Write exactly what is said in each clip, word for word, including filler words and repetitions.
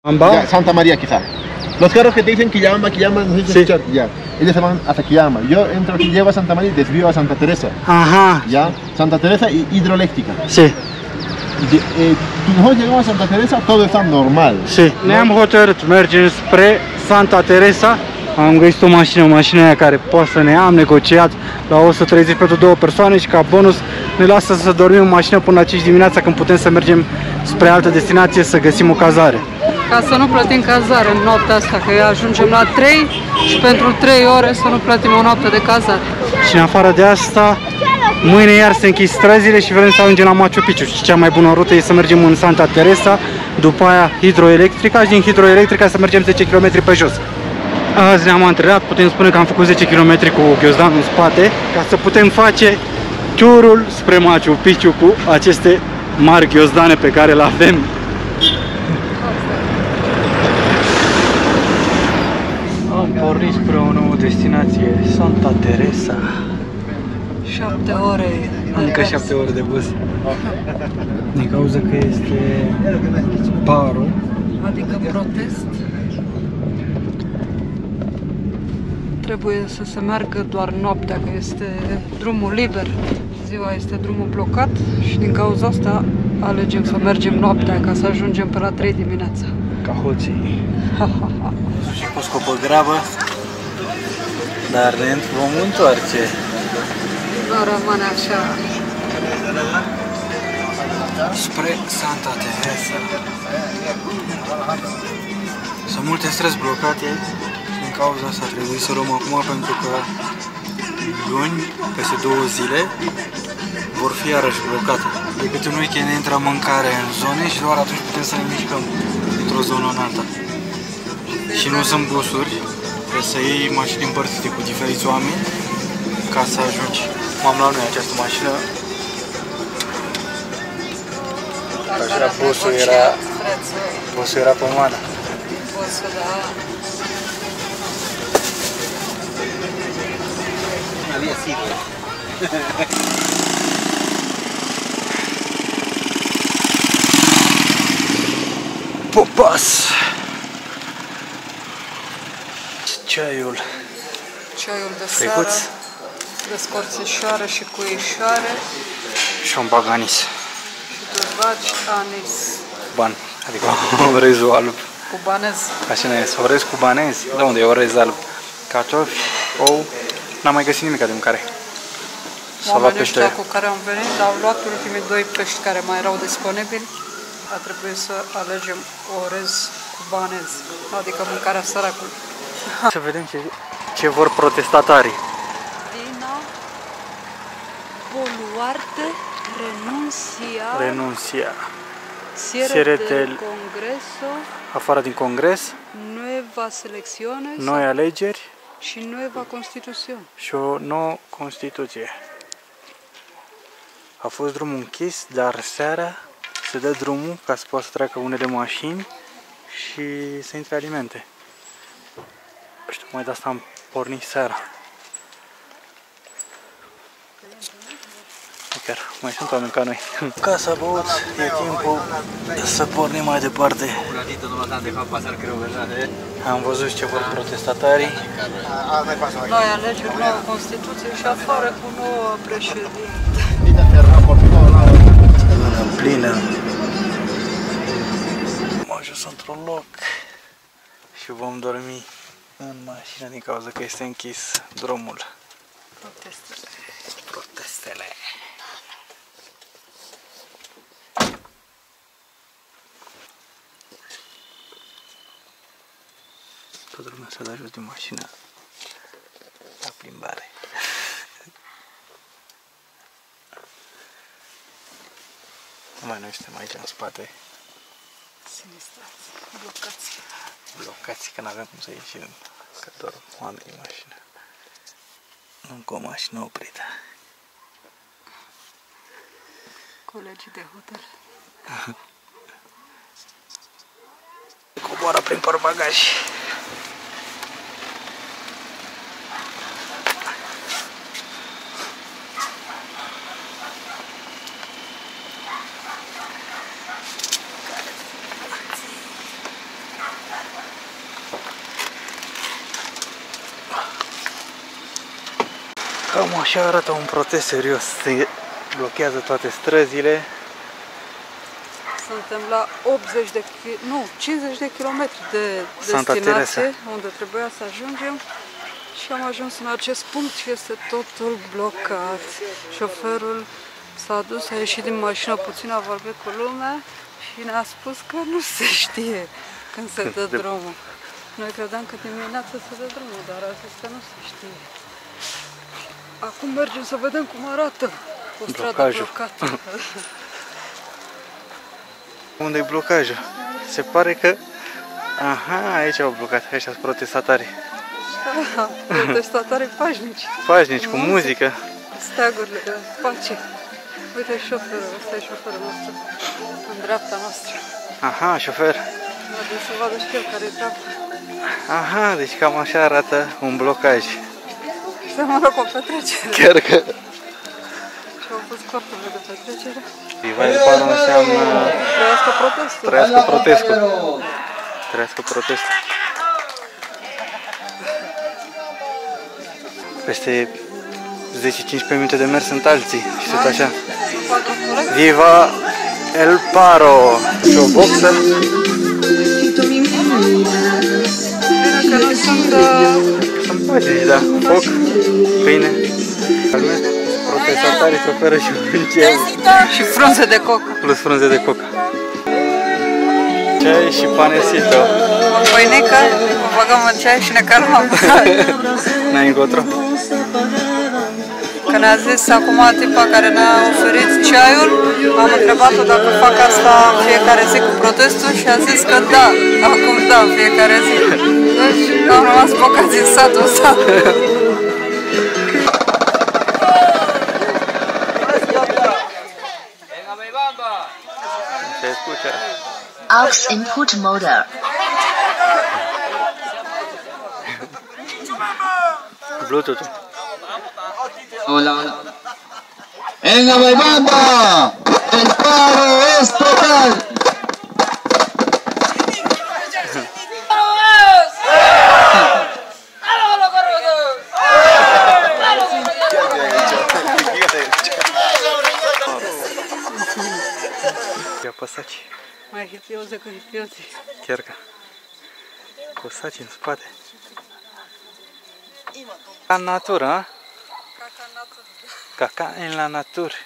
Ya, Santa María quizá. Los carros que te dicen Quillama, Quillama, no sé si escuchar, ya. Ellos se van hasta Quillama. Yo entro aquí, llevo a Santa María y desvío a Santa Teresa. Aha. Ya, Santa Teresa y hidroeléctrica. Si. Eh, nosotros llegamos a Santa Teresa, todo está normal. Si. Ne-am hotărât, mergem spre Santa Teresa. Am găsit o mașină, o mașină aia care poate să ne ia, am negociat la o sută treizeci pentru două persoane și ca bonus ne lasă să dormim în mașină până la cinci dimineața când putem să mergem spre altă destinație să găsim o cazare. Ca să nu plătim cazare în noaptea asta, că ajungem la trei și pentru trei ore să nu plătim o noapte de cazare. Și în afară de asta, mâine iar se închid străzile și vrem să ajungem la Machu Picchu. Și cea mai bună rută e să mergem în Santa Teresa, după aia hidroelectrica și din hidroelectrica să mergem zece kilometri pe jos. Azi ne-am antrenat, putem spune că am făcut zece kilometri cu ghiozdanul în spate, ca să putem face turul spre Machu Picchu cu aceste mari ghiozdane pe care le avem. Am pornit spre o nouă destinație, Santa Teresa. Șapte ore. Încă șapte ore de bus. Din cauza că este paro. Adică protest. Trebuie să se meargă doar noaptea, că este drumul liber. Ziua este drumul blocat și din cauza asta alegem să mergem noaptea ca să ajungem pe la trei dimineața. Ca hoții. Și cu scopă grabă, dar ne vom întoarce. Nu rămâne așa. Spre Santa Teresa. Sunt multe străzi blocate. Din cauza asta trebuie să luăm acum pentru că luni, peste două zile, vor fi iarăși blocate. Decât în weekend intră mâncare în zone și doar atunci putem să ne mișcăm dintr-o zonă în alta. Și nu sunt busuri, trebuie să iei mașini împărțite cu diferiți oameni ca să ajungi. M-am luat noi această mașină. Așa busul era, busul era pe mană. Busul, da. Había sido. Popas! Ceaiul. Ceaiul de Fricuț. seară, de scorțișoară și cuișoare. Și un baganis. Și dulvaci, anis. Ban, adică orezul alb. Cubanez. Așa ne este, orez cubanez. De unde e orez alb? Cartofi, ou. N-am mai găsit nimic de mâncare. Oamenii ăștia cu care am venit au luat ultimii doi pești care mai erau disponibili. A trebuit să alegem orez cubanez, adică mâncarea săracului. Să vedem ce, ce vor protestatarii. Dina Boluarte renuncia, Renuncia. cierre del Congreso, afară din congres, nuevas elecciones noi alegeri și nueva Constituție. și o nouă Constituție. A fost drumul închis, dar seara se dă drumul ca să poată să treacă unele mașini și să intre alimente. Și tocmai de asta am pornit seara. Chiar mai sunt oameni ca noi. Ca să băut, e timpul să pornim mai departe. Am văzut ce vor protestatarii. Noi alegem nouă Constituție și afară cu nouă președinte. În plină. Am ajuns într-un loc și vom dormi în mașină din cauza că este închis drumul. Protestele. Protestele. Toată lumea s-a dat jos din mașină la plimbare. Numai noi suntem aici în spate. Sinistrați, blocați. Blocați, că n-avem cum să ieșim, că dorm oamenii în mașină. Încă o mașină oprită. Colegii de hotel. Coboară prin portbagaj. Cam așa arată un protest serios. Se blochează toate străzile. Suntem la optzeci de ki- nu, cincizeci de kilometri de destinație unde trebuia să ajungem și am ajuns în acest punct și este totul blocat. Șoferul s-a dus, a ieșit din mașină puțin, a vorbit cu lumea și ne-a spus că nu se știe când se dă drumul. Noi credeam că dimineața se dă drumul, dar a zis că nu se știe. Acum mergem să vedem cum arată o stradă Blocajul. blocată. Unde e blocajul? Se pare că... Aha, aici au blocat, aici sunt protestatarii. Protestatarii pașnici. Pașnici, cu muzică. Steagurile de pace. Uite șoferul, ăsta e șoferul nostru, în dreapta noastră. Aha, șofer. Mă duc să vadă și el care e dreapta. Aha, deci cam așa arată un blocaj. Seamănă cu o petrecere. Chiar că... Și au pus corturile de petrecere. Ivan Parul înseamnă... Trăiască protestul. Trăiască protestul. Trăiască protestul. Peste zece cincisprezece minute de mers sunt alții și tot așa. Viva El Paro! Și o boxă. Bine că nu sunt... Sunt pașnici, da. Foc, câine. Protestatarii se oferă și un ceai. Și frunze de cocă. Plus frunze de coca. Ceai și panesito. O pâinică, o băgăm în ceai și ne calmăm. N-ai încotro? Că ne-a zis acum tipa care ne-a oferit ceaiul, am întrebat-o dacă fac asta în fiecare zi cu protestul și a zis că da, acum da, în fiecare zi. Deci am rămas bocați în satul ăsta. Se escucha. Aux input motor. Bluetooth. Hola, hola. ¡Venga, mi banda! ¡El paro es total! Ia păsaci. Mai hipioz decât hipiozii. Chiar că. Păsaci în spate. Ca în natură, a? Caca în la natură.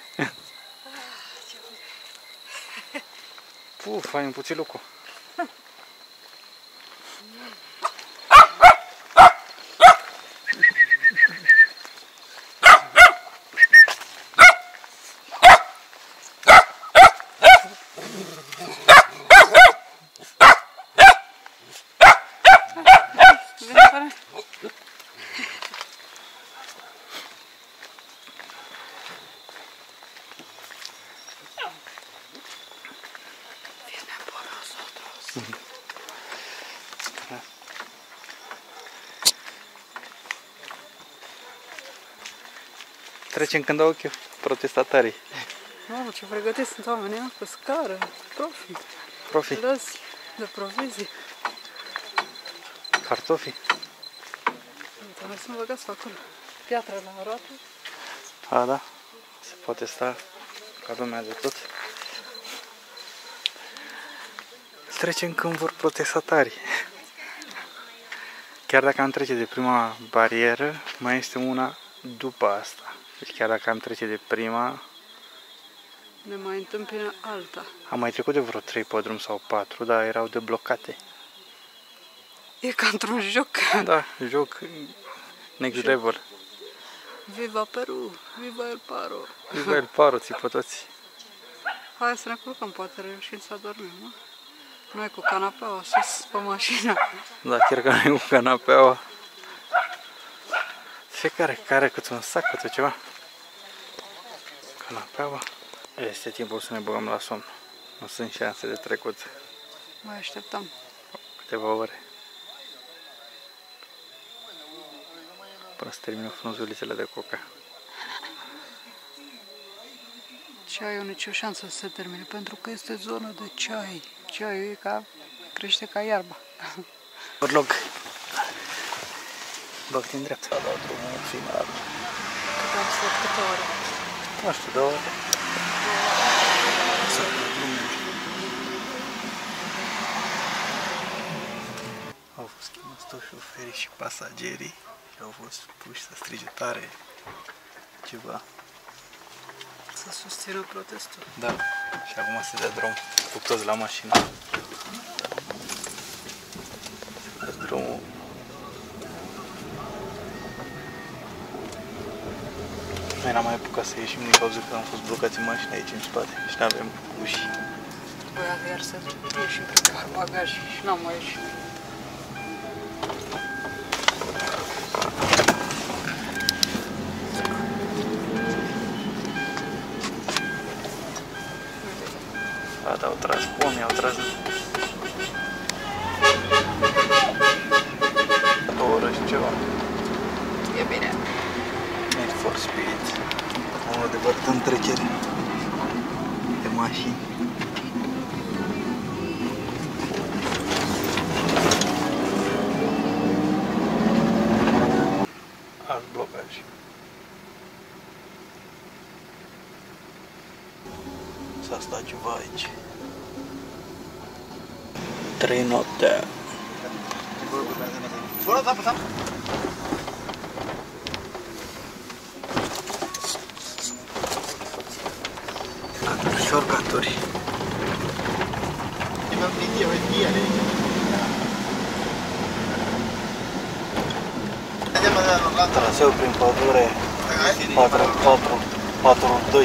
Puf, ai un puțin lucru. Trecem când au ochiul protestatarii. Mamă, ce pregătiți sunt oamenii, pe scară, profi, Profi, lăzi de provizii. cartofi. Trebuie să-mi băgați pe acolo. Piatră la roată. A, da. Se poate sta ca lumea de tot. Trecem când vor protestatarii. Chiar dacă am trece de prima barieră, mai este una după asta. Deci chiar dacă am trece de prima, Ne mai întâmpină alta. am mai trecut de vreo trei podrum sau patru, dar erau deblocate. E ca într-un joc. Da, joc next level. Viva Peru, viva El Paro. Viva El Paro, țipă toți. Hai să ne culcăm, poate reușim să adormim, nu? Noi cu canapeaua sus pe mașină. Da, chiar că noi cu canapeaua. Fiecare care câte un sac, câte ceva. Canapeaua. Este timpul să ne băgăm la somn. Nu sunt șanse de trecut Mai așteptăm. câteva ore. Până să termină frunzulițele de coca. Ceaiul nicio șansă să se termine, pentru că este zonă de ceai. Ceaiul e ca, crește ca iarba. Văd loc. Băg din dreapta. Dau drumul final. Am stat câte ore? Nu știu, două ore. Au fost chemați toți șoferii și pasagerii și au fost puși să strige tare ceva. Să susțină protestul. Da, și acum se dea drum, fug toți la mașină. Se dea drumul. Noi n-am mai apucat să ieșim din cauza că am fost blocați în mașină aici în spate și n-avem uși. Trebuia iar să ieșim prin bagaj și n-am mai ieșit. A, da, au tras pomii, au tras o oră și ceva. E bine. Need for Speed. Am adevărat în trecere de mașini. Alt blocaj. S-a stat ceva aici. Trei noaptea. Șorcaturi. Traseu prin pădure patru patru patru doi.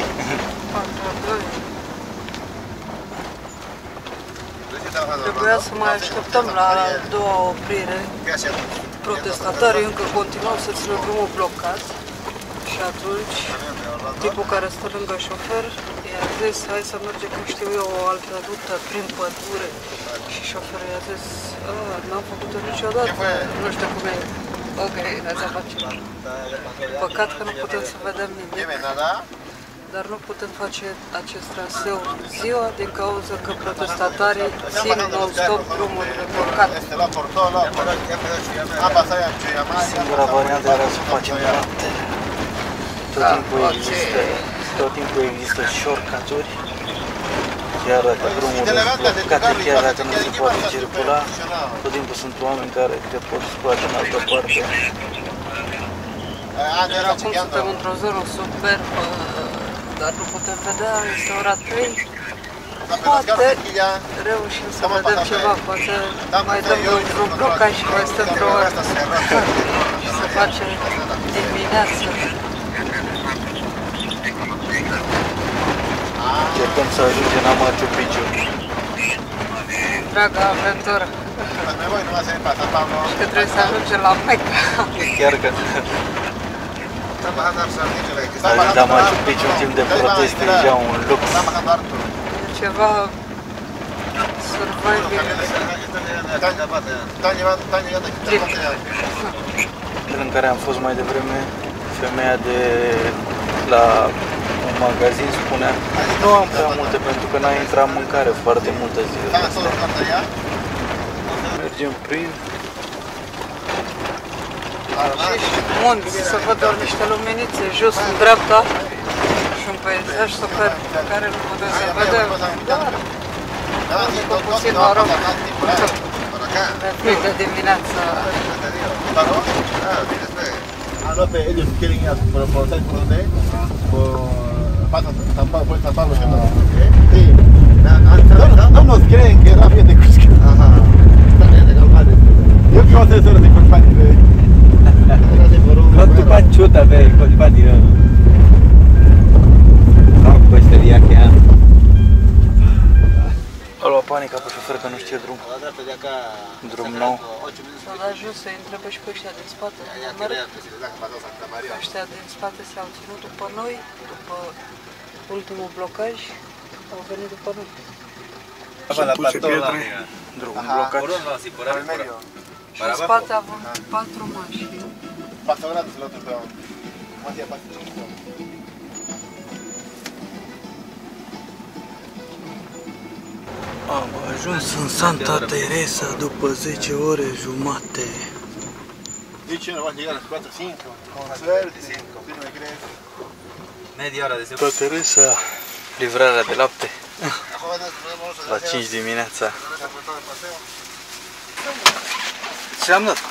Trebuia să mai așteptăm la a doua oprire. Protestatarii încă continuau să țină drumul blocat. Și atunci, tipul care stă lângă șofer i-a zis, hai să mergem, că știu eu, o altă rută prin pădure. Și șoferul i-a zis, n-am făcut-o niciodată, nu știu cum e. Ok, hai să facem. Păcat că nu putem să vedem nimic, dar nu putem face acest traseu ziua din cauza că protestatarii țin non-stop drumurile blocate. Singura variantă era să facem noapte. Tot timpul există, tot timpul există shortcut-uri, chiar dacă drumul este blocat, chiar dacă nu se poate circula, tot timpul sunt oameni care te pot scoate în altă parte. Acum suntem într-o zonă superbă, dar nu putem vedea, este ora trei. Poate reușim să vedem ceva, poate mai dăm un blocaj și mai stăm într-o oră și să facem dimineață. Încercăm să ajungem la Machu Picchu. Draga aventură! Și că trebuie să ajungem la Mecca. Chiar că la Machu Picchu în timp de proteste e deja un lux. E ceva survival. În care am fost mai devreme, femeia de la un magazin spunea, nu am prea multe pentru că n-a intrat mâncare foarte multă zilele astea. Mergem prin munți, să văd doar niște luminițe jos în dreapta și un peisaj super pe care nu putem să vedem, dar după puțin noroc de plin de dimineață. Allora, ellos quieren ir por por por donde por pasa tampoco por tapar los no sí no no nos creen que rápido de Cusco ajá está bien de calmar yo que voy a hacer eso de por parte de no tu pachuta ve con il patino no questo via che ha a luat panica pe șofer că nu știe drum. Drum nou. S-a dat jos să întrebe și pe ăștia din spate. Ăștia din spate s-au ținut după noi, după ultimul blocaj, au venit după noi. Sunt puse pietre, drumul blocat. Și în spate avem patru mașini. Paso gratis el otro peón. Más ya paso chiquito. Am ajuns în Santa Teresa după zece ore jumate. Dici una volta llegare a quattro cinque, con suerte, prima di crescere. Media ora de zi. Teresa, livrarea de lapte la cinci dimineața. Ce am dat?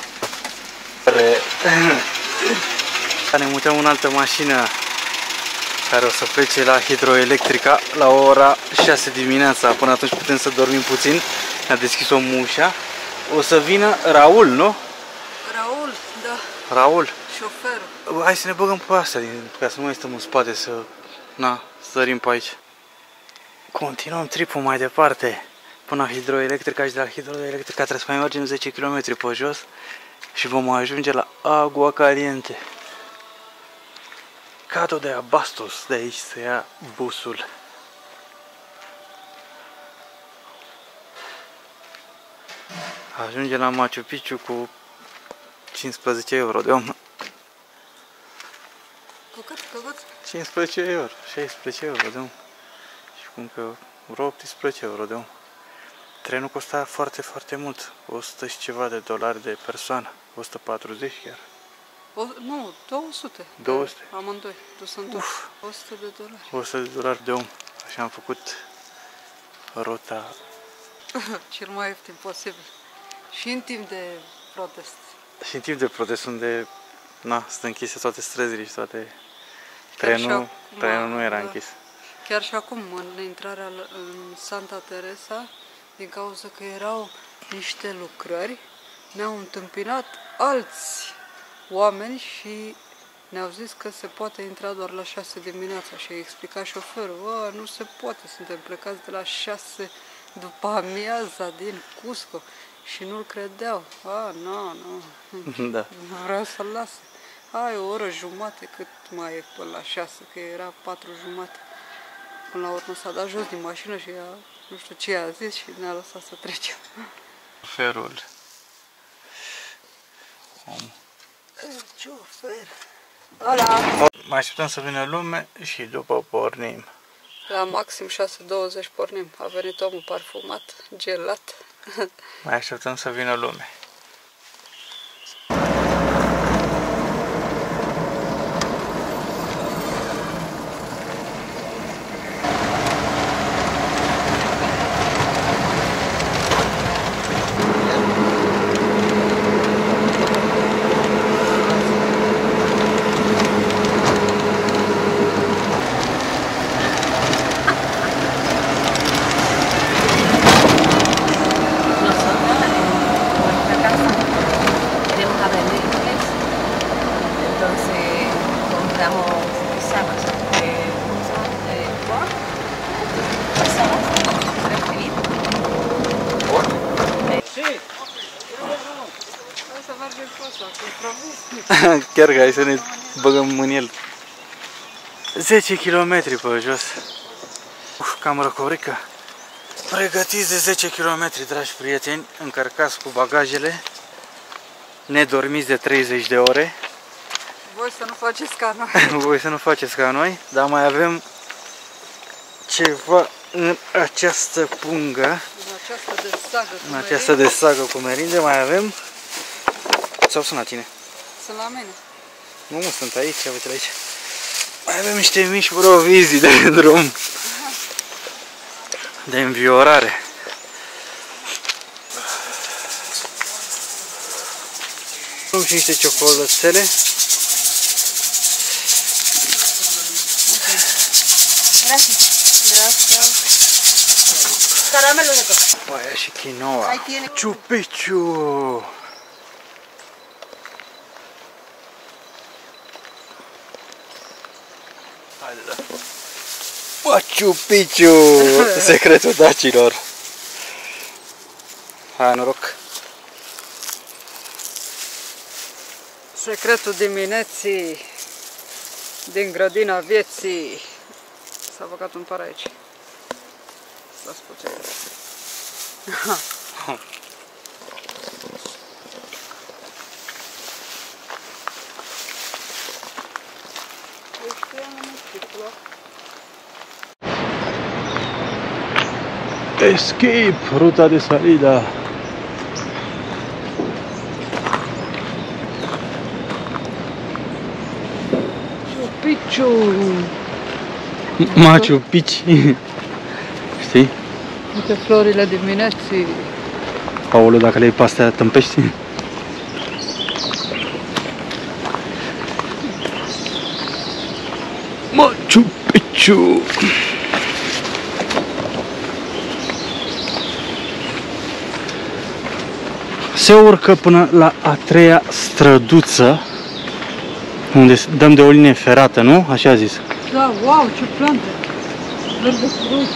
Ne mutăm în altă mașină care o să plece la hidroelectrica la ora șase dimineața. Până atunci putem să dormim puțin. Ne-a deschis o ușa. O să vină Raul, nu? Raul, da. Raul. Șoferul. Hai să ne băgăm pe astea, ca să nu mai stăm în spate, să, na, să sărim pe aici. Continuăm tripul mai departe până la hidroelectrica și de la hidroelectrica trebuie să mai mergem zece kilometri pe jos și vom ajunge la Agua Caliente. Cado de Abastos, de aici se ia busul. Ajunge la Machu Picchu cu cincisprezece euro de om. Cu cât? Cu cât? cincisprezece euro, șaisprezece euro de om. Și cum că vreo optsprezece euro de om. Trenul costa foarte, foarte mult. o sută și ceva de dolari de persoană. o sută patruzeci chiar. O, nu, două sute. două sute. Amândoi, dus întors. o sută de dolari. o sută de dolari de om. Așa am făcut rota. Cel mai ieftin posibil. Și în timp de protest. Și în timp de protest, unde na, sunt închise toate străzile și toate... Chiar Trenul, și acum, trenul nu era da. închis. Chiar și acum, în intrarea în Santa Teresa, din cauza că erau niște lucrări, ne-au întâmpinat alți oameni și ne-au zis că se poate intra doar la șase dimineața și a explicat șoferul, bă, nu se poate, suntem plecați de la șase după amiaza din Cusco și nu-l credeau. A, nu, nu, Da. vreau să-l las. Hai, o oră jumate, cât mai e până la șase, că era patru jumate. Până la urmă s-a dat jos din mașină și a, nu știu ce a zis și ne-a lăsat să trecem. Ferul. Om. Șofer! Ăla! Mai așteptăm să vină lume și după pornim. La maxim șase douăzeci pornim. A venit omul parfumat, gelat. Mai așteptăm să vină lume. Chiar că hai să ne băgăm în el. zece kilometri pe jos. Uf, cam răcorică. Pregătiți de zece kilometri, dragi prieteni, încărcați cu bagajele, nedormiți de treizeci de ore. Voi să nu faceți ca noi. Voi să nu faceți ca noi, dar mai avem ceva în această pungă. În această de sagă cu În această de sagă cu merinde mai avem... Sau sunt la tine? Sunt la mine. Nu, mă, sunt aici, uite aici. Mai avem niște mici provizii de drum. De înviorare. Luăm și niște ciocolățele. Gracias. Gracias. Caramelo de coco. Aia și quinoa. Ahí tiene. Ciupiciu. Haide, da. Machu Picchu, secretul dacilor. Hai, noroc. Secretul dimineții din grădina vieții. S-a băgat un par aici. Stați puțin. Escape, ruta de salida. Picchu! Machu Picchu. Știi? Uite florile dimineții. Aoleu, dacă le iei pe astea, tâmpești. Machu Picchu. Se urcă până la a treia străduță, unde dăm de o linie ferată, nu? Așa a zis. Da, wow, ce plante! Verde frumos!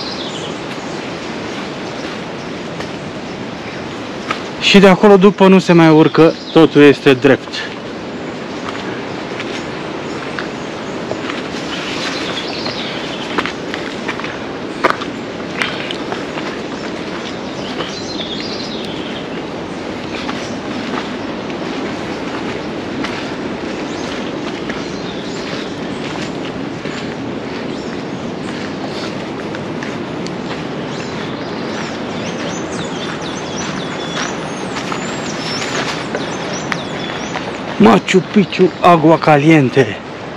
Și de acolo după nu se mai urcă, totul este drept. Machu Picchu, agua caliente.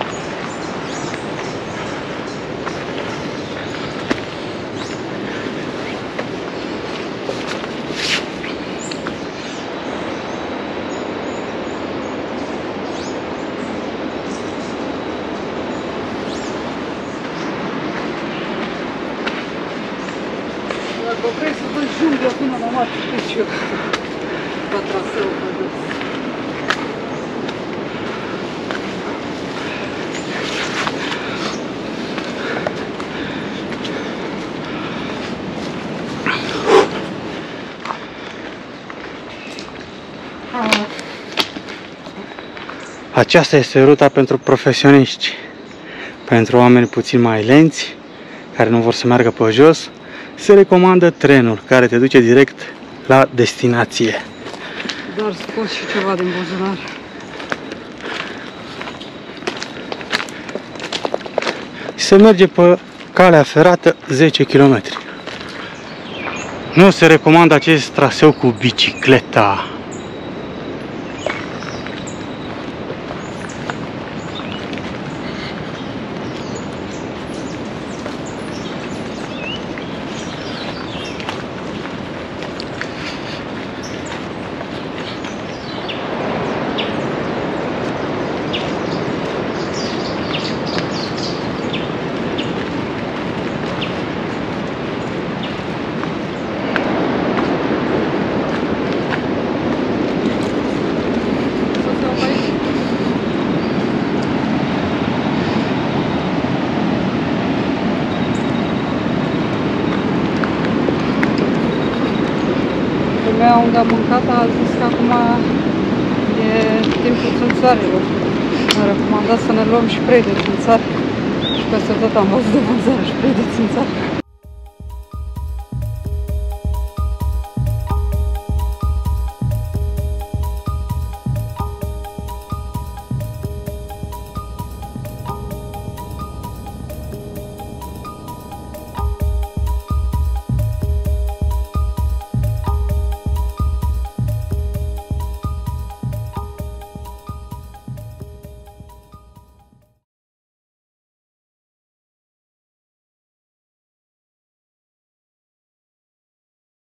Dacă vrei să vezi jungla până la Machu Picchu, pe traseu pe jos. Aceasta este ruta pentru profesioniști, pentru oameni puțin mai lenți, care nu vor să meargă pe jos. Se recomandă trenul care te duce direct la destinație. Dar scoți și ceva din buzunar. Se merge pe calea ferată zece kilometri. Nu se recomandă acest traseu cu bicicleta. Femeia unde am mâncat a zis că acum e timpul țânțarilor. Ne-a recomandat să ne luăm și prei de țânțari. Și peste tot am văzut de vânzare și prei de țânțari.